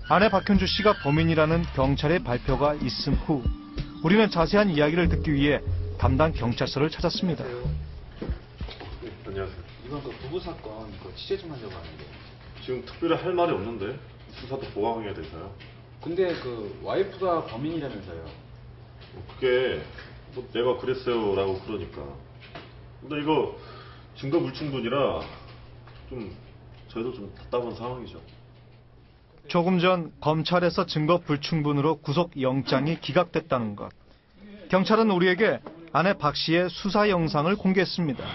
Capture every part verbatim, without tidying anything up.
아내 박현주 씨가 범인이라는 경찰의 발표가 있음 후 우리는 자세한 이야기를 듣기 위해 담당 경찰서를 찾았습니다. 안녕하세요. 이번 그 부부 사건 그 취재 좀 하려고 하는데. 지금 특별히 할 말이 없는데 수사도 보강해야 돼서요. 근데 그 와이프가 범인이라면서요. 그게 뭐 내가 그랬어요라고 그러니까. 근데 이거 증거 불충분이라 좀 저희도 좀 답답한 상황이죠. 조금 전 검찰에서 증거 불충분으로 구속영장이 기각됐다는 것. 경찰은 우리에게 아내 박 씨의 수사 영상을 공개했습니다.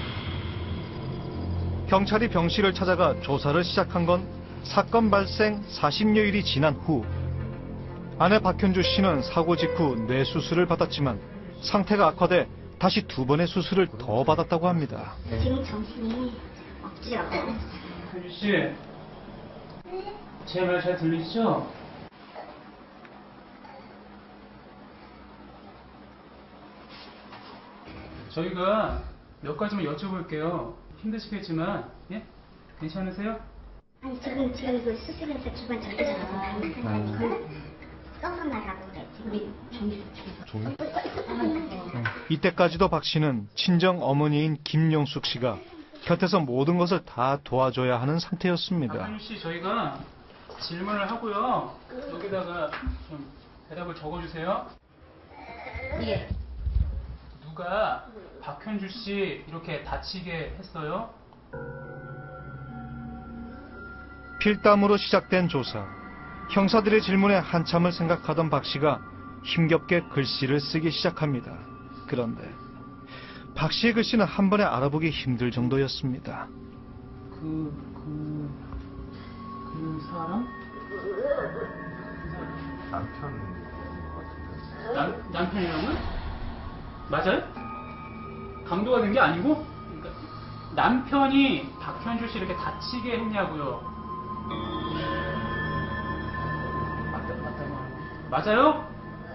경찰이 병 씨를 찾아가 조사를 시작한 건 사건 발생 사십여일이 지난 후. 아내 박현주 씨는 사고 직후 뇌수술을 받았지만 상태가 악화돼 다시 두 번의 수술을 더 받았다고 합니다. 지금 정신이 억지라고. 현주 씨, 제 말 잘 들리시죠? 저희가 몇 가지만 여쭤볼게요. 힘드시겠지만, 예? 괜찮으세요? 아니 지금 제가 이거 수술해서 주변 전기전화서 가는 사람이고 썩은 나라고 그래. 우리 종이 종이? 이때까지도 박 씨는 친정 어머니인 김용숙 씨가 곁에서 모든 것을 다 도와줘야 하는 상태였습니다. 현주 씨, 저희가 질문을 하고요. 여기다가 좀 대답을 적어주세요. 예. 누가 박현주 씨 이렇게 다치게 했어요? 필담으로 시작된 조사. 형사들의 질문에 한참을 생각하던 박 씨가 힘겹게 글씨를 쓰기 시작합니다. 그런데 박 씨의 글씨는 한 번에 알아보기 힘들 정도였습니다. 그... 그... 그 사람? 남편인 것 같은데. 남, 남편이라고요? 맞아요? 강도가 된 게 아니고? 그러니까 남편이 박현주 씨 이렇게 다치게 했냐고요? 맞다, 맞다, 맞아요?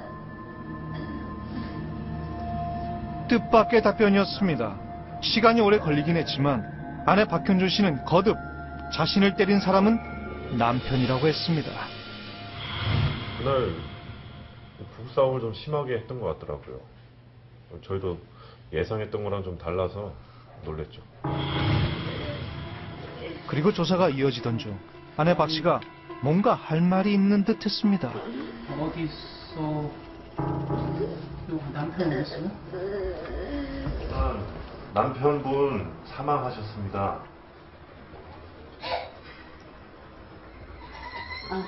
뜻밖의 답변이었습니다. 시간이 오래 걸리긴 했지만 아내 박현주 씨는 거듭 자신을 때린 사람은 남편이라고 했습니다. 그날 부부싸움을 좀 심하게 했던 것 같더라고요. 저희도 예상했던 거랑 좀 달라서 놀랬죠. 그리고 조사가 이어지던 중 아내 박 씨가 뭔가 할 말이 있는 듯 했습니다. 어디서... 남편이 어딨어요? 아, 남편분 사망하셨습니다. 어.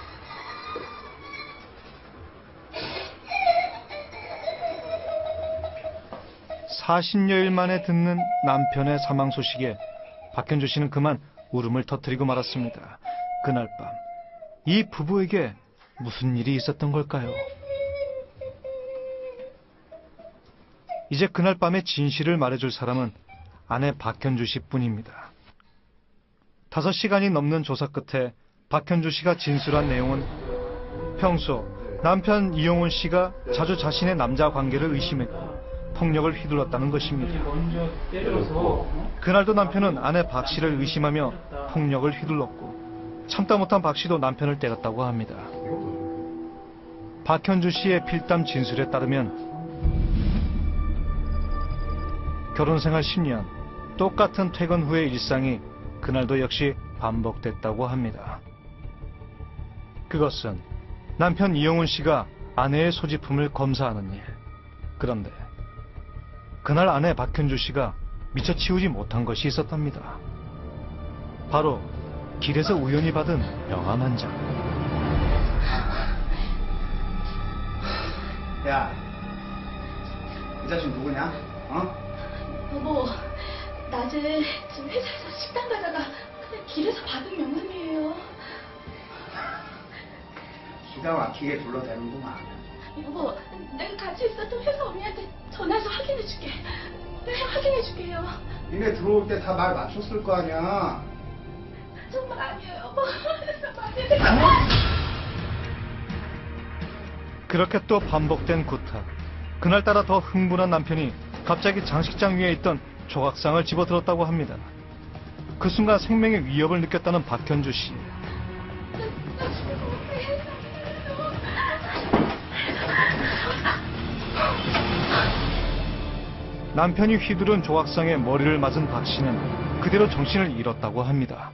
사십여일 만에 듣는 남편의 사망 소식에 박현주 씨는 그만 울음을 터뜨리고 말았습니다. 그날 밤, 이 부부에게 무슨 일이 있었던 걸까요? 이제 그날 밤의 진실을 말해줄 사람은 아내 박현주 씨뿐입니다. 다섯 시간이 넘는 조사 끝에 박현주 씨가 진술한 내용은 평소 남편 이용훈 씨가 자주 자신의 남자 관계를 의심했고 폭력을 휘둘렀다는 것입니다. 먼저 때려서 그날도 남편은 아내 박 씨를 의심하며 폭력을 휘둘렀고 참다 못한 박 씨도 남편을 때렸다고 합니다. 박현주 씨의 필담 진술에 따르면 결혼생활 십 년, 똑같은 퇴근 후의 일상이 그날도 역시 반복됐다고 합니다. 그것은 남편 이용훈 씨가 아내의 소지품을 검사하는 일. 그런데 그날 아내 박현주 씨가 미처 치우지 못한 것이 있었답니다. 바로 길에서 우연히 받은 명함 한 장. 야, 이 자식 누구냐? 어? 여보, 낮에 지금 회사에서 식당 가다가 그냥 길에서 받은 명함이에요. 기가 막히게 둘러대는구만. 여보, 내가 같이 있었던 회사 언니한테 전화해서 확인해줄게. 네, 확인해줄게요. 니네 들어올 때 다 말 맞췄을 거 아니야. 정말 아니에요, 여보. 아니에요. 그렇게 또 반복된 구타. 그날따라 더 흥분한 남편이 갑자기 장식장 위에 있던 조각상을 집어들었다고 합니다. 그 순간 생명의 위협을 느꼈다는 박현주 씨. 나 죽으면 어떡해. 남편이 휘두른 조각상에 머리를 맞은 박 씨는 그대로 정신을 잃었다고 합니다.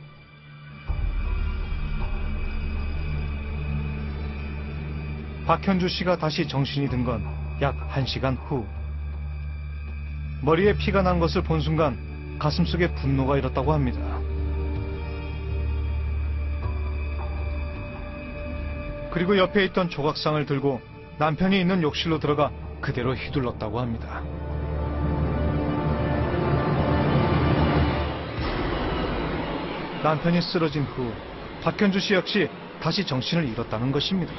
박현주 씨가 다시 정신이 든 건 약 한 시간 후. 머리에 피가 난 것을 본 순간 가슴속에 분노가 일었다고 합니다. 그리고 옆에 있던 조각상을 들고 남편이 있는 욕실로 들어가 그대로 휘둘렀다고 합니다. 남편이 쓰러진 후 박현주 씨 역시 다시 정신을 잃었다는 것입니다.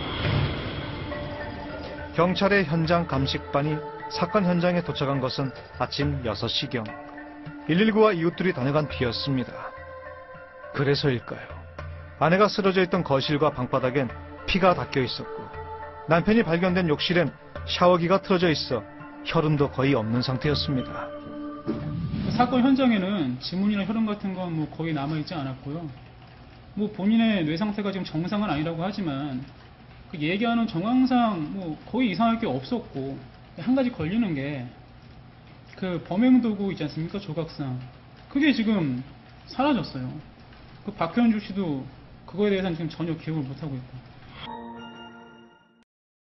경찰의 현장 감식반이 사건 현장에 도착한 것은 아침 여섯 시경. 일일구와 이웃들이 다녀간 뒤였습니다. 그래서일까요? 아내가 쓰러져 있던 거실과 방바닥엔 피가 닦여 있었고 남편이 발견된 욕실엔 샤워기가 틀어져 있어 혈흔도 거의 없는 상태였습니다. 사건 현장에는 지문이나 혈흔 같은 건 뭐 거의 남아있지 않았고요. 뭐 본인의 뇌 상태가 지금 정상은 아니라고 하지만 그 얘기하는 정황상 뭐 거의 이상할 게 없었고, 한 가지 걸리는 게 그 범행 도구 있지 않습니까? 조각상. 그게 지금 사라졌어요. 그 박현주 씨도 그거에 대해서는 지금 전혀 기억을 못하고 있고.